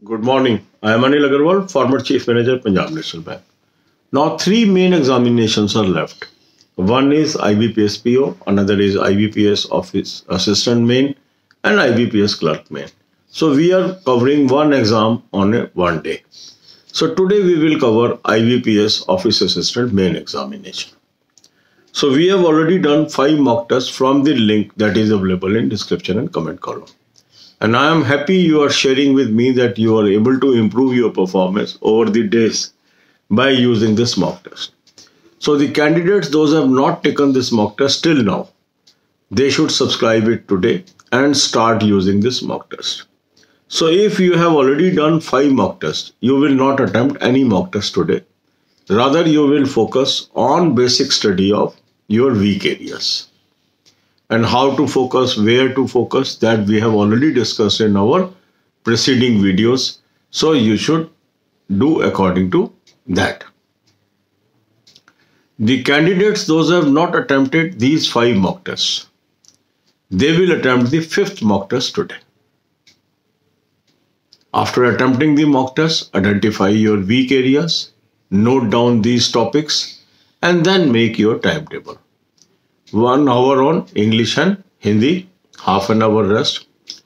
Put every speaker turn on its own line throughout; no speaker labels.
Good morning. I am Anil Agarwal, former Chief Manager, Punjab National Bank. Now, three main examinations are left. One is IBPS PO, another is IBPS Office Assistant Main, and IBPS Clerk Main. So, we are covering one exam on one day. So, today we will cover IBPS Office Assistant Main examination. So, we have already done 5 mock tests from the link that is available in description and comment column. And I am happy you are sharing with me that you are able to improve your performance over the days by using this mock test. So the candidates, those who have not taken this mock test till now, they should subscribe it today and start using this mock test. So if you have already done 5 mock tests, you will not attempt any mock test today. Rather, you will focus on basic study of your weak areas. And how to focus, where to focus, that we have already discussed in our preceding videos. So you should do according to that. The candidates, those who have not attempted these 5 mock tests, they will attempt the 5th mock test today. After attempting the mock test, identify your weak areas, note down these topics, and then make your timetable. 1 hour on English and Hindi, half an hour rest.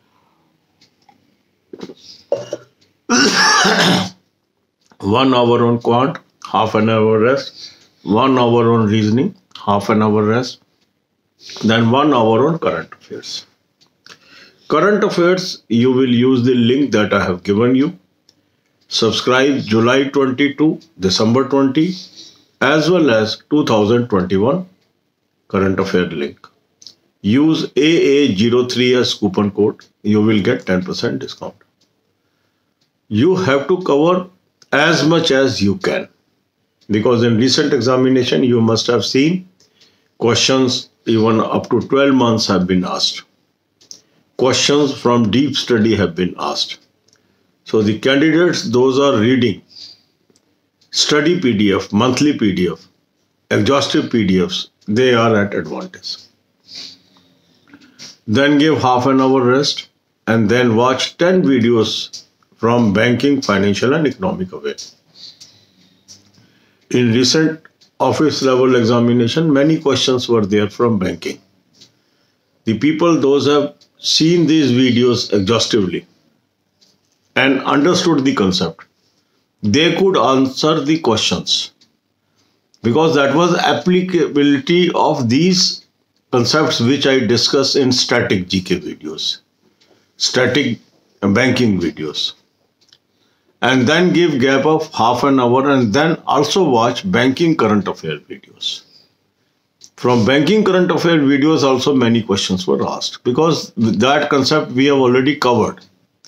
1 hour on quant, half an hour rest. 1 hour on reasoning, half an hour rest. Then 1 hour on current affairs. Current affairs, you will use the link that I have given you. Subscribe July 22, December 20, as well as 2021 current affair link. Use AA03 as coupon code. You will get 10% discount. You have to cover as much as you can, because in recent examination you must have seen questions even up to 12 months have been asked. Questions from deep study have been asked. So the candidates, those are reading study PDF, monthly PDF, exhaustive PDFs, they are at advantage. Then give half an hour rest and then watch 10 videos from banking, financial and economic aware. In recent office level examination, many questions were there from banking. The people, those have seen these videos exhaustively and understood the concept, they could answer the questions, because that was applicability of these concepts which I discuss in static GK videos, static banking videos. And then give gap of half an hour and then also watch banking current affair videos. From banking current affair videos also many questions were asked, because that concept we have already covered.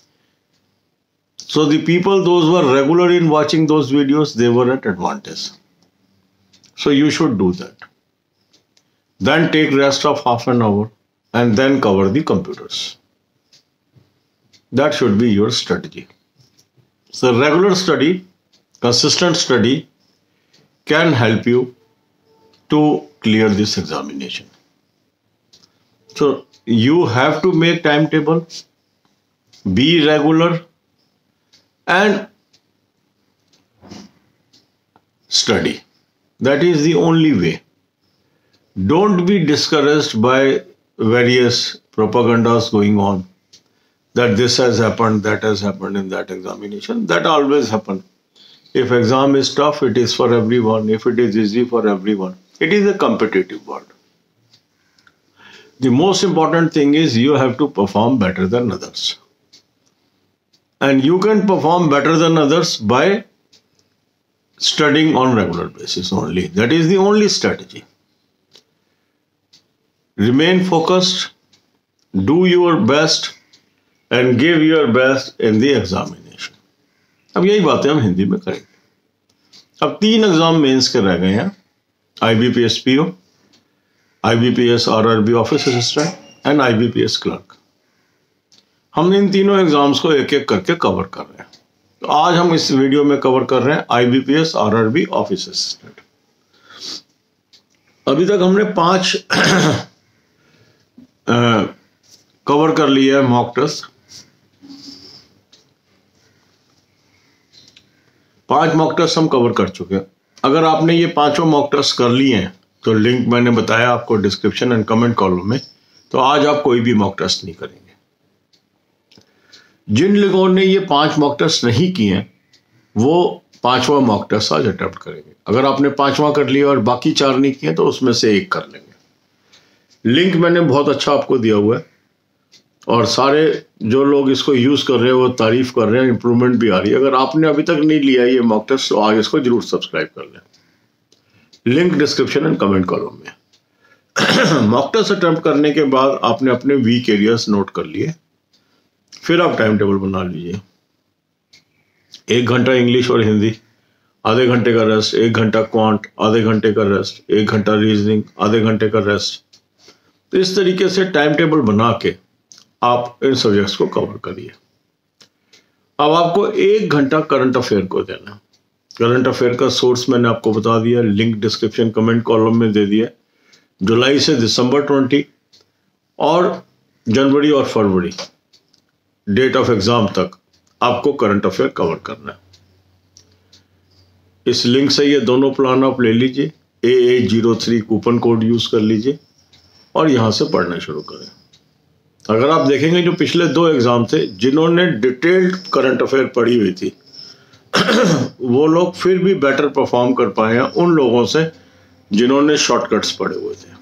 So the people, those who are regular in watching those videos, they were at advantage. So you should do that. Then take rest of half an hour and then cover the computers. That should be your strategy. So regular study, consistent study can help you to clear this examination. So you have to make timetable, be regular and study. That is the only way. Don't be discouraged by various propagandas going on, that this has happened, that has happened in that examination. That always happens. If exam is tough, it is for everyone. If it is easy, for everyone. It is a competitive world. The most important thing is you have to perform better than others. And you can perform better than others by studying on regular basis only. That is the only strategy. Remain focused, do your best and give your best in the examination. अब यही बातें हम हिंदी में करेंगे. अब 3 exam mains के रह गए हैं, IBPS PO, IBPS RRB office assistant and IBPS clerk. हम इन तीनों एग्जाम्स को एक एक करके कवर कर रहे हैं. तो आज हम इस वीडियो में कवर कर रहे हैं IBPS RRB ऑफिस असिस्टेंट. अभी तक हमने 5 कवर कर लिया है मॉक टेस्ट. 5 मॉक टेस्ट हम कवर कर चुके हैं। अगर आपने ये 5 मॉक टेस्ट कर लिए हैं तो लिंक मैंने बताया आपको डिस्क्रिप्शन एंड कमेंट कॉलम में, तो आज आप कोई भी मॉक टेस्ट नहीं करेंगे। जिन लोगों ने ये 5 मॉक टेस्ट नहीं किए हैं वो 5वां मॉक टेस्ट आज अटेम्प्ट करेंगे। अगर आपने 5वां कर लिया और बाकी 4 नहीं किए तो उसमें से 1 कर लेंगे। लिंक मैंने बहुत अच्छा आपको दिया हुआ है और सारे जो लोग इसको यूज़ कर रहे हैं वो तारीफ कर रहे हैं, इंप्रूवमेंट भी आ रही है। अगर आपने अभी तक नहीं लिया ये मॉक टेस्ट तो आज इसको जरूर सब्सक्राइब कर लें। Link description and comment column में। मॉक टेस्ट अटेम्प्ट करने के बाद आपने अपने वीक एरियाज नोट कर लिए, फिर आप टाइम टेबल बना लीजिए। 1 घंटा इंग्लिश और हिंदी, आधे घंटे का रेस्ट, 1 घंटा क्वांट, आधे घंटे का रेस्ट, 1 घंटा रीजनिंग, आधे घंटे का रेस्ट। तो इस तरीके से टाइम टेबल बना के आप इन सब्जेक्ट्स को कवर करिए। अब आपको 1 घंटा करंट अफेयर को देना। करंट अफेयर का सोर्स मैंने आपको बता दिया, लिंक डिस्क्रिप्शन कमेंट कॉलम में दे दिया। जुलाई से दिसंबर 20 और जनवरी और फरवरी डेट ऑफ एग्जाम तक आपको करंट अफेयर कवर करना है। इस लिंक से ये दोनों प्लान आप ले लीजिए, AA03 कूपन कोड यूज कर लीजिए और यहां से पढ़ना शुरू करें। अगर आप देखेंगे जो पिछले 2 एग्जाम थे जिन्होंने डिटेल्ड करंट अफेयर पढ़ी हुई थी वो लोग फिर भी बेटर परफॉर्म कर पाए हैं उन लोगों से जिन्होंने शॉर्टकट्स पढ़े हुए थे।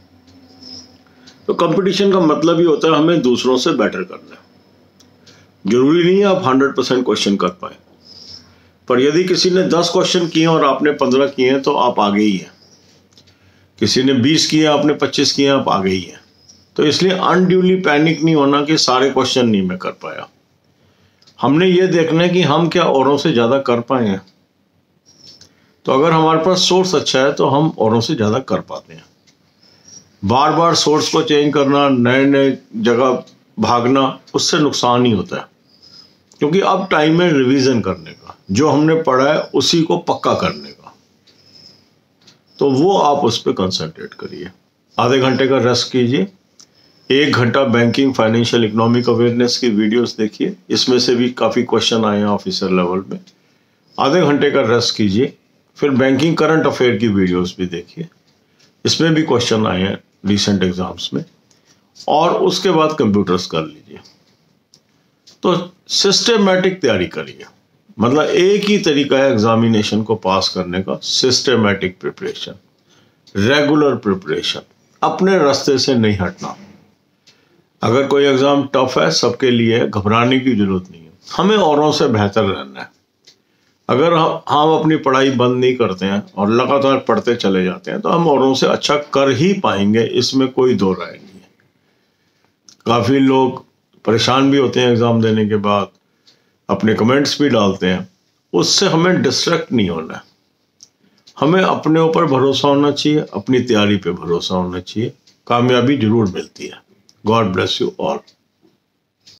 तो कंपटीशन का मतलब ही होता है हमें दूसरों से बेटर करना है। जरूरी नहीं है आप 100% क्वेश्चन कर पाए, पर यदि किसी ने 10 क्वेश्चन किए और आपने 15 किए हैं तो आप आगे ही हैं। किसी ने 20 किए, आपने 25 किए, आप आगे ही हैं। तो इसलिए अनड्यूली पैनिक नहीं होना कि सारे क्वेश्चन नहीं मैं कर पाया। हमने ये देखना है कि हम क्या औरों से ज़्यादा कर पाए हैं। तो अगर हमारे पास सोर्स अच्छा है तो हम औरों से ज़्यादा कर पाते हैं। बार बार सोर्स को चेंज करना, नए नए जगह भागना, उससे नुकसान ही होता है। क्योंकि अब टाइम है रिवीजन करने का, जो हमने पढ़ा है उसी को पक्का करने का। तो वो आप उस पर कंसंट्रेट करिए। आधे घंटे का रेस्ट कीजिए, 1 घंटा बैंकिंग, फाइनेंशियल, इकोनॉमिक अवेयरनेस की वीडियोस देखिए, इसमें से भी काफ़ी क्वेश्चन आए हैं ऑफिसर लेवल में। आधे घंटे का रेस्ट कीजिए, फिर बैंकिंग करंट अफेयर की वीडियोस भी देखिए, इसमें भी क्वेश्चन आए हैं रिसेंट एग्जाम्स में। और उसके बाद कंप्यूटर्स कर लीजिए। तो सिस्टेमैटिक तैयारी करिए, मतलब एक ही तरीका है एग्जामिनेशन को पास करने का, सिस्टेमैटिक प्रिपरेशन, रेगुलर प्रिपरेशन, अपने रास्ते से नहीं हटना। अगर कोई एग्जाम टफ है सबके लिए है, घबराने की जरूरत नहीं है। हमें औरों से बेहतर रहना है। अगर हम अपनी पढ़ाई बंद नहीं करते हैं और लगातार पढ़ते चले जाते हैं तो हम औरों से अच्छा कर ही पाएंगे, इसमें कोई दो राय नहीं है। काफ़ी लोग परेशान भी होते हैं एग्ज़ाम देने के बाद, अपने कमेंट्स भी डालते हैं। उससे हमें डिस्ट्रैक्ट नहीं होना है। हमें अपने ऊपर भरोसा होना चाहिए, अपनी तैयारी पे भरोसा होना चाहिए। कामयाबी जरूर मिलती है। God bless you all.